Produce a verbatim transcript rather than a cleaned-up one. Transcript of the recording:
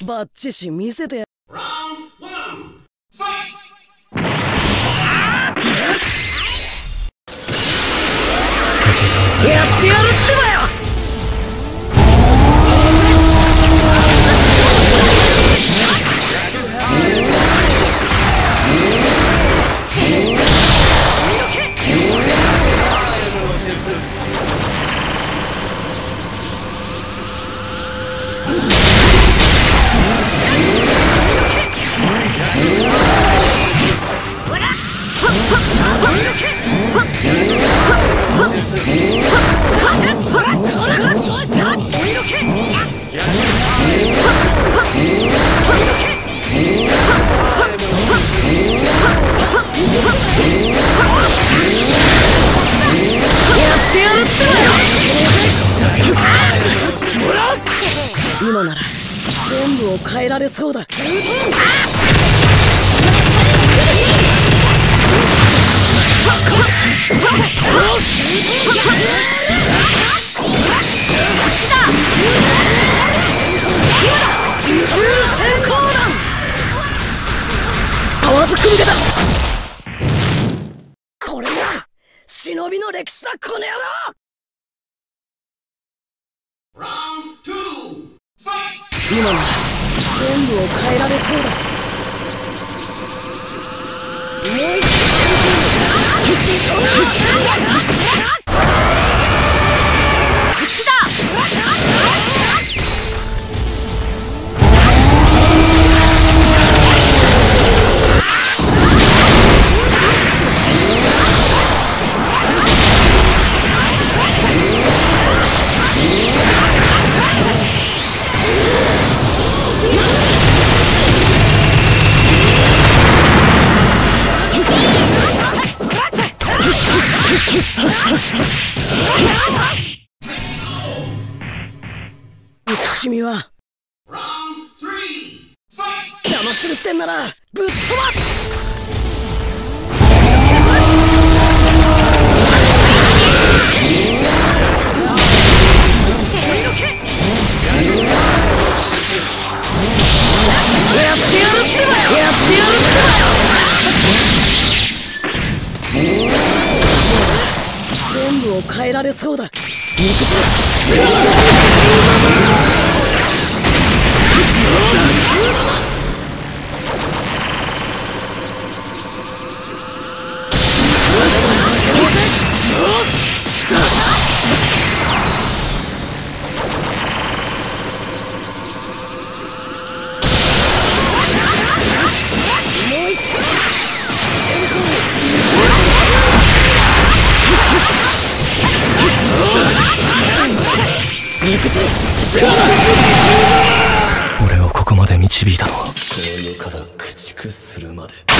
バッチシ見せてや。やってやるってばよ。今なら全部を変えられそうだ。泡ずくんでだ。これが忍びの歴史だ、この野郎。今なら全部を変えられそうだ。もう一憎しみは邪魔するってんならぶっ飛ばす。やってやるってばよ。やってやるってばよ。全部を変えられそうだ。行くぞ。俺をここまで導いたのはこの世から駆逐するまで。